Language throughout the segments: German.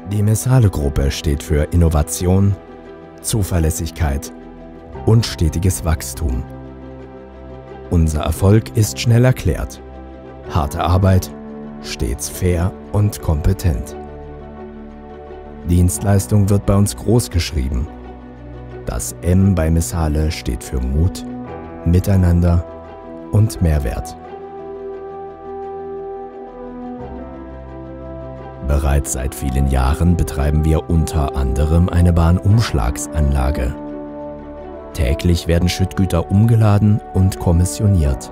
Die Messale-Gruppe steht für Innovation, Zuverlässigkeit und stetiges Wachstum. Unser Erfolg ist schnell erklärt. Harte Arbeit, stets fair und kompetent. Dienstleistung wird bei uns groß geschrieben. Das M bei Messale steht für Mut, Miteinander und Mehrwert. Bereits seit vielen Jahren betreiben wir unter anderem eine Bahnumschlagsanlage. Täglich werden Schüttgüter umgeladen und kommissioniert.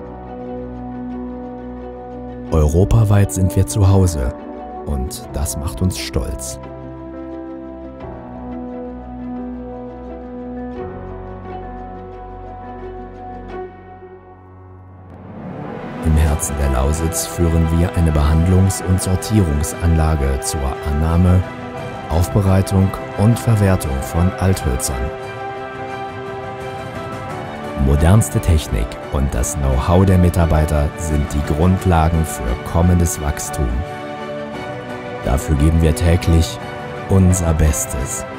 Europaweit sind wir zu Hause und das macht uns stolz. Im Herzen der Lausitz führen wir eine Behandlungs- und Sortierungsanlage zur Annahme, Aufbereitung und Verwertung von Althölzern. Modernste Technik und das Know-how der Mitarbeiter sind die Grundlagen für kommendes Wachstum. Dafür geben wir täglich unser Bestes.